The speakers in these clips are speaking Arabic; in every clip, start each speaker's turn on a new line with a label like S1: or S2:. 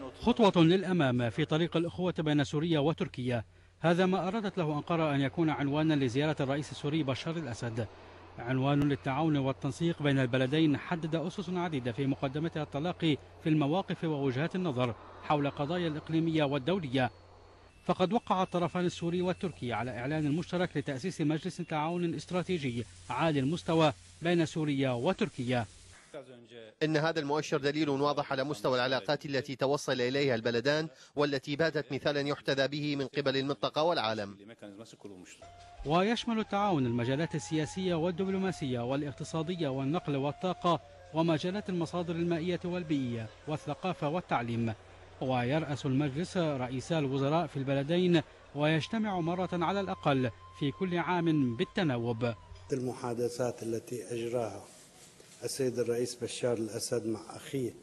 S1: خطوة للأمام في طريق الأخوة بين سوريا وتركيا، هذا ما أرادت له أنقرة أن يكون عنوانا لزيارة الرئيس السوري بشار الأسد، عنوان للتعاون والتنسيق بين البلدين حدد أسس عديدة في مقدمتها التلاقي في المواقف ووجهات النظر حول قضايا الإقليمية والدولية. فقد وقع الطرفان السوري والتركي على إعلان مشترك لتأسيس مجلس تعاون استراتيجي عالي المستوى بين سوريا وتركيا.
S2: إن هذا المؤشر دليل واضح على مستوى العلاقات التي توصل إليها البلدان، والتي باتت مثالا يحتذى به من قبل المنطقة والعالم.
S1: ويشمل التعاون المجالات السياسية والدبلوماسية والاقتصادية والنقل والطاقة ومجالات المصادر المائية والبيئية والثقافة والتعليم. ويرأس المجلس رئيسا الوزراء في البلدين، ويجتمع مرة على الأقل في كل عام بالتناوب.
S3: المحادثات التي أجراها السيد الرئيس بشار الأسد مع أخيه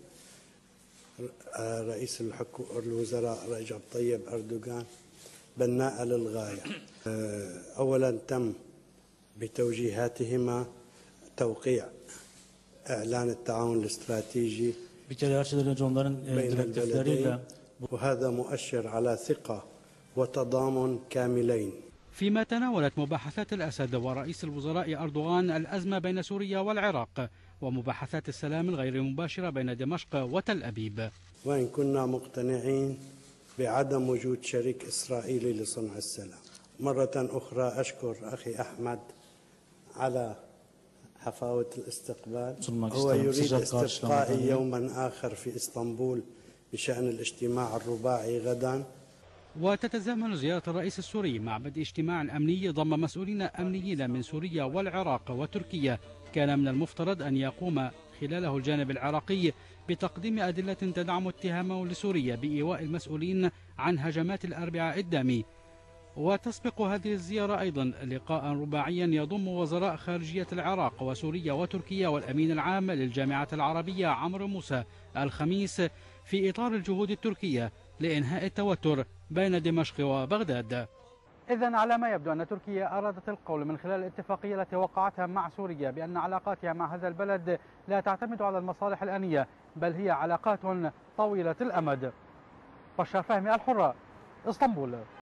S3: رئيس الوزراء رجب طيب أردوغان بناءة للغاية. أولا تم بتوجيهاتهما توقيع إعلان التعاون الاستراتيجي بين البلدين، وهذا مؤشر على ثقة وتضامن كاملين.
S1: فيما تناولت مباحثات الأسد ورئيس الوزراء أردوغان الأزمة بين سوريا والعراق، ومباحثات السلام الغير مباشرة بين دمشق وتل أبيب.
S3: وإن كنا مقتنعين بعدم وجود شريك إسرائيلي لصنع السلام. مرة أخرى أشكر أخي أحمد على حفاوة الاستقبال. هو يريد استبقائي يوما آخر في إسطنبول بشأن الاجتماع الرباعي غدا.
S1: وتتزامن زيارة الرئيس السوري مع بدء اجتماع أمني ضم مسؤولين أمنيين من سوريا والعراق وتركيا، كان من المفترض أن يقوم خلاله الجانب العراقي بتقديم أدلة تدعم اتهامه لسوريا بإيواء المسؤولين عن هجمات الأربعاء الدامي. وتسبق هذه الزيارة أيضا لقاء رباعيا يضم وزراء خارجية العراق وسوريا وتركيا والأمين العام للجامعة العربية عمرو موسى الخميس، في إطار الجهود التركية لإنهاء التوتر بين دمشق وبغداد. إذن على ما يبدو أن تركيا أرادت القول من خلال الاتفاقية التي وقعتها مع سوريا بأن علاقاتها مع هذا البلد لا تعتمد على المصالح الآنية، بل هي علاقات طويلة الأمد. بشار فهمي، الحرة، اسطنبول.